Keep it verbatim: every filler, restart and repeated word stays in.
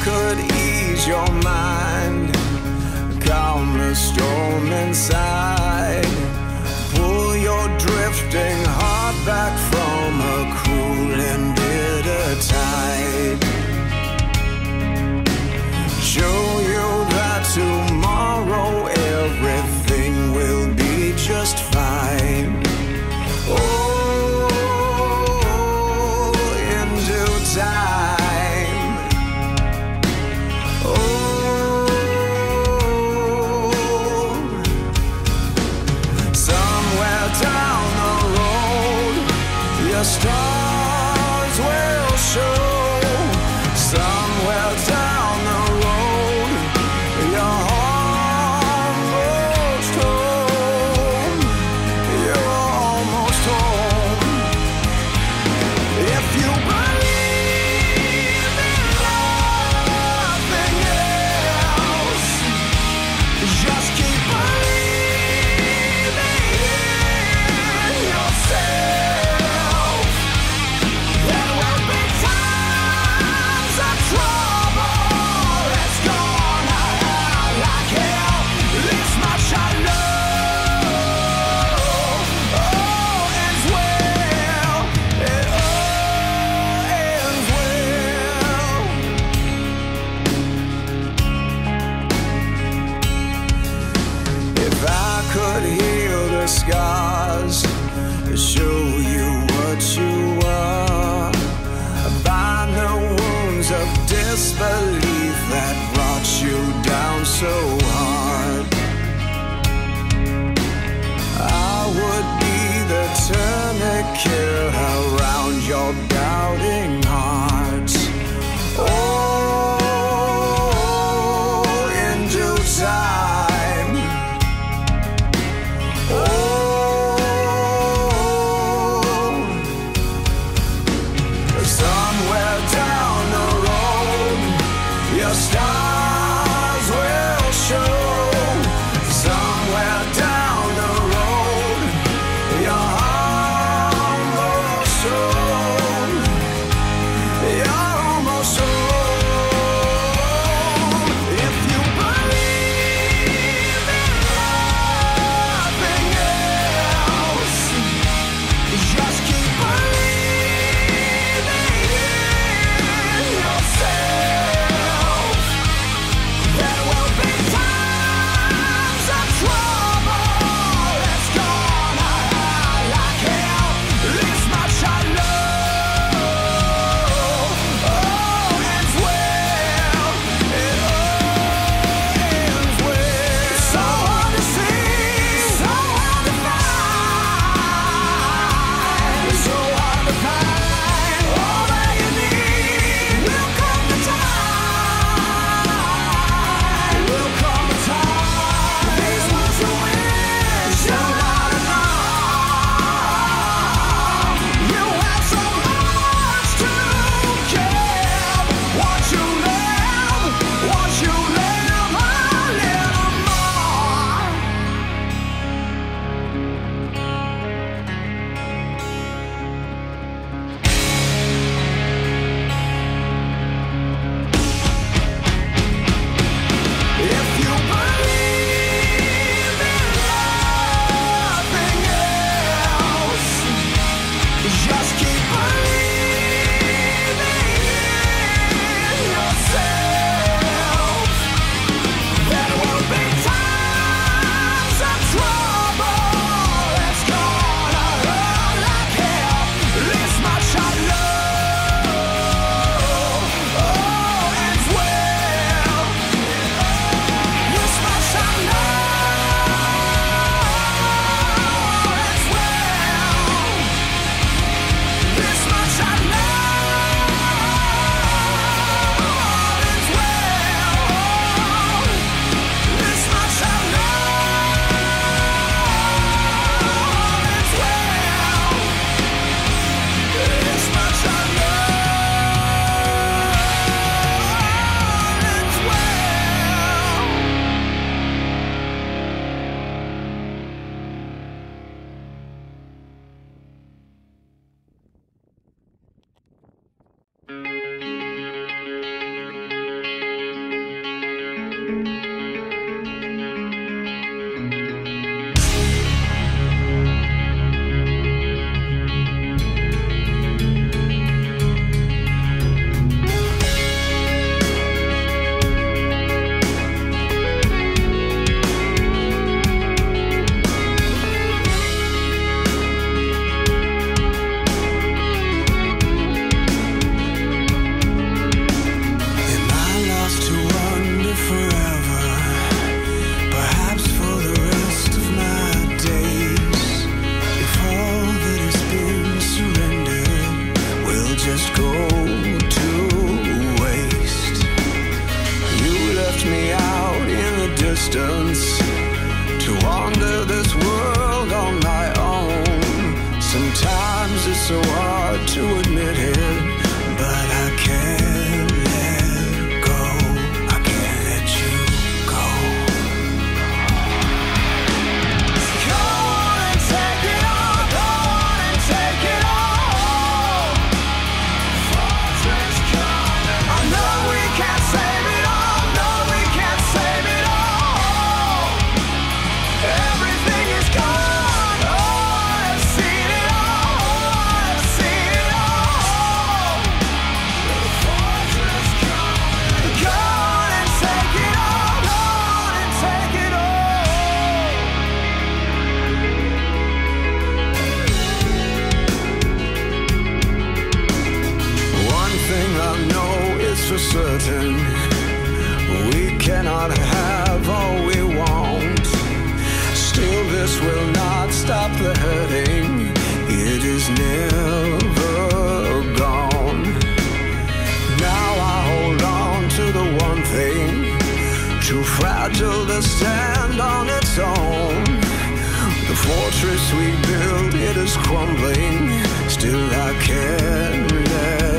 could ease your mind, calm the storm inside, pull your drifting heart back from a cruel and bitter tide, show you that tomorrow everything will be just fine. Oh, in due time. Oh, somewhere down the road your stars will show. Somewhere down the road you're almost home. You're almost home. If you believe in nothing else, just keep believing in yourself. There will be times of trouble. It's gonna hurt like hell. This much I know. All ends well. It all ends well. If I could heal the scars, show you what you are, bind the wounds of disbelief that brought you down so hard, I would be the tourniquet around your doubting heart. Oh, in due time. Oh, somewhere down the road your stars will show. distance to wander this world on my own. Sometimes it's so hard to admit it, but I can't let go. I can't let you go. Go on and take it all. Go on and take it all. Fortress coming. I know we can't save it all. No, we can't save it all. Everything is gone. Oh, I've seen it all. I've seen it all. The fortress coming. Go on and take it all. Go on and take it all. One thing I know is for certain, we cannot have all we want. Still, this will not stop the hurting. It is never gone. Now I hold on to the one thing, too fragile to stand on its own. The fortress we built, it is crumbling. Still I can't let